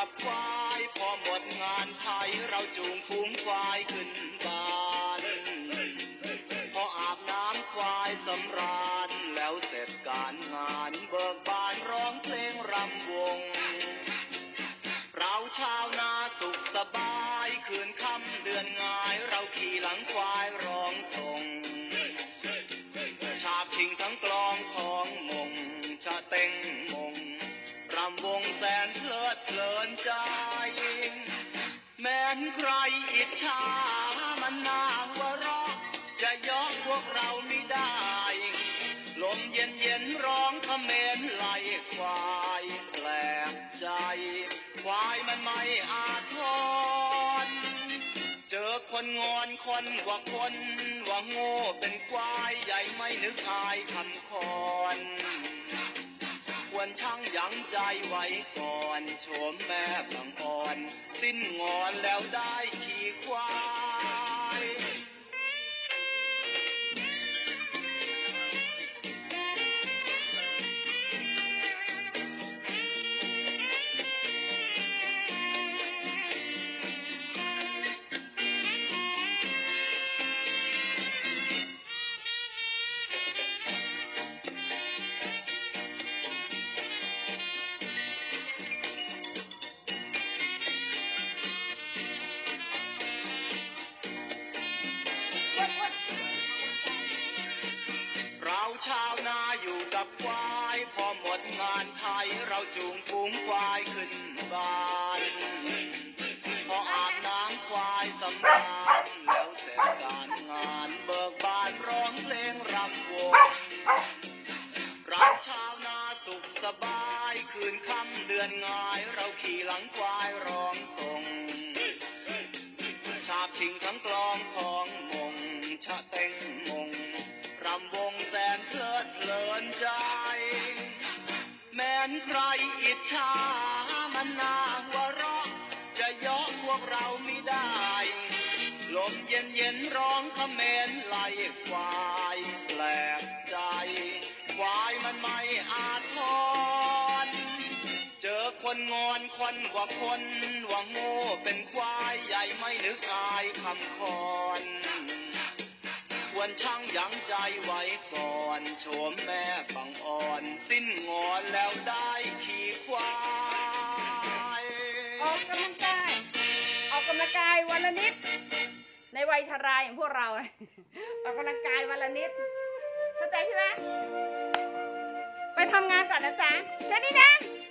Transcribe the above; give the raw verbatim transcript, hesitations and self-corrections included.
กับควายพอหมดงานไทยเราจูงฝูงควายขึ้นบ้านพออาบน้ำควายสำราญแล้วเสร็จการงานเบิกบานร้องเพลงรำวงเราชาวนาสุขสบายคืนค่ำเดือนงายเราขี่หลังควายร้องส่งฉาบชิงทั้งกลองของมงชะเต็งมงรำวงแสนเพลิดเพลินใจแม้นใครอิจฉามันน่าหัวเราะจะยกพวกเราไม่ได้ลมเย็นเย็นร้องคำเมนไล่ควายแปลกใจควายมันไม่อาทรเจอคนงอนคนกว่าคนว่าโง่เป็นควายใหญ่ไม่นึกอายคำคอนควรช่างยั้งใจไว้ก่อนโฉมแม่บังอ่อนสิ้นงอนแล้วได้ขี่ควายชาวนาอยู่กับควายพอหมดงานไทยเราจูงฝูงควายขึ้นบ้านพออาบน้ำควายสำราญแล้วเสร็จการงานเบิกบานร้องเพลงรำวงเราชาวนาสุขสบายคืนค่ำเดือนงายเราขี่หลังควายร้องส่งฉาบชิงทั้งกลองของมงชะเต็งมงรำวงแสนเพลิดเพลินใจแม้นใครอิจฉามันน่าหัวเราะจะยกพวกเราไม่ได้ลมเย็นเย็นร้องคำเมนไล่ควายแปลกใจควายมันไม่อาทรเจอคนงอนคนกว่าคนว่าโง่เป็นควายใหญ่ไม่นึกอายคำคอนควรช่างยั้งใจไว้ก่อนโฉมแม่บังอ่อนสิ้นงอนแล้วได้ขี่ควายออกกำลังกายออกกำลังกายวันละนิดในวัยชราอย่างพวกเราออกกำลังกายวันละนิดเข้าใจใช่ไหมไปทำงานก่อนนะจ๊ะแค่นี้นะ